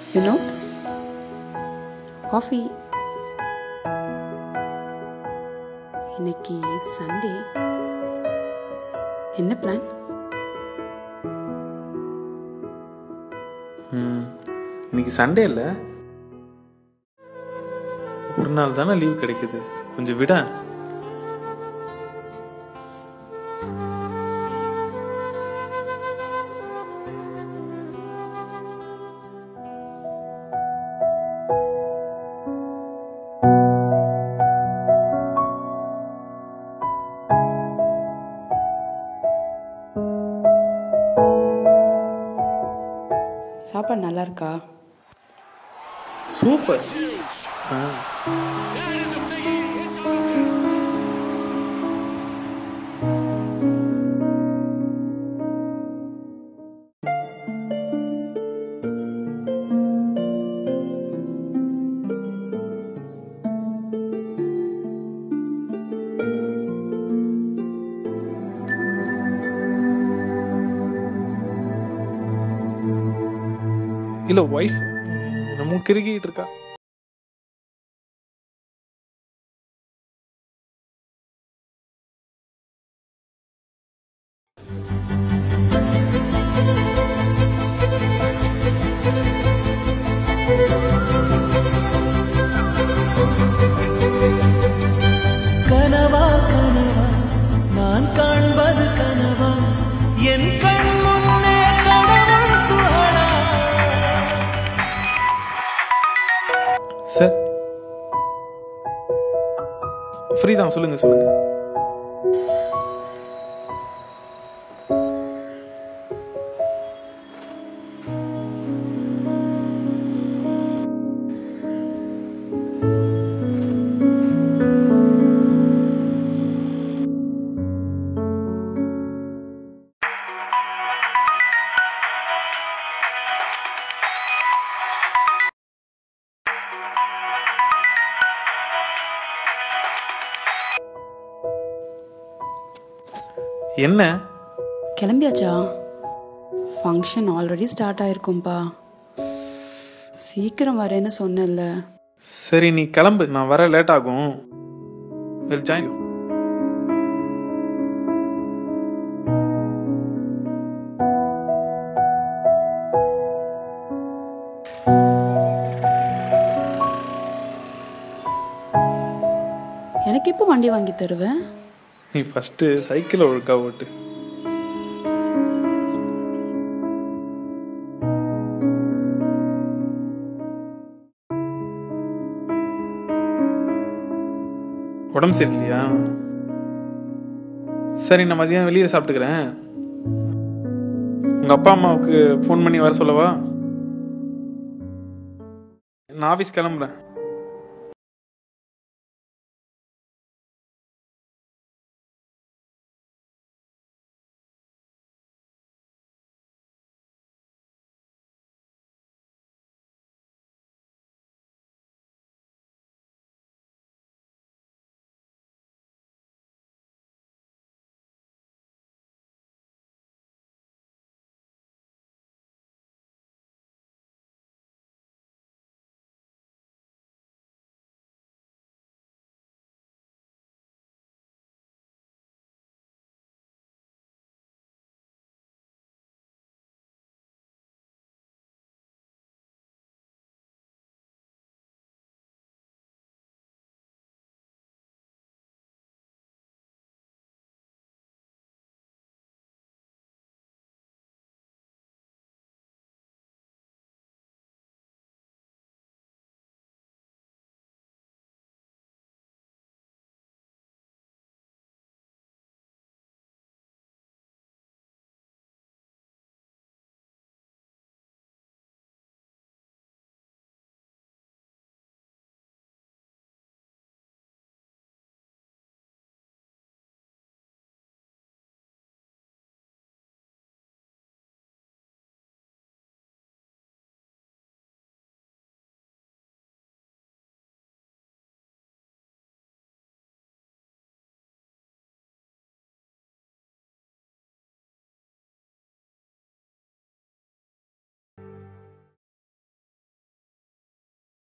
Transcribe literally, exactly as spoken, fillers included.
You know? Coffee. இன்னைக்கு Sunday. என்ன plan? இன்னைக்கு சண்டே இல்லை, ஒரு நாள் தானே லீவ் கிடைக்குது, கொஞ்சம் விட. சாப்பாடு நல்லா இருக்கா? சூப்பர். இல்ல வைஃப் நம்ம கிறுக்கிட்டு இருக்கா. கனவா கனவா நான் காண்பது கனவா, என் கண் முன்னே கடவுள் துகளா. சார் ஃப்ரீ தான், சொல்லுங்க சொல்லுங்க. என்ன கிளம்பியாச்சா? ஃபங்க்ஷன் ஆல்ரெடி ஸ்டார்ட் ஆயிருக்கும்பா. சீக்கிரம் வரேன்னு சொன்னேன்ல. சரி நீ கிளம்பு, நான் வர லேட் ஆகும். We'll join you. எனக்கு எப்போ வண்டி வாங்கி தருவேன்? நீ ஃபர்ஸ்ட் சைக்கிள் ஒழுக்கா ஓட்டு. உடம்பு சரியில்லையா? சரி நான் மதியம் வெளியே சாப்பிட்டுக்கிறேன். உங்க அப்பா அம்மாவுக்கு ஃபோன் பண்ணி வர சொல்லவா? நான் ஆஃபீஸ் கிளம்புறேன்.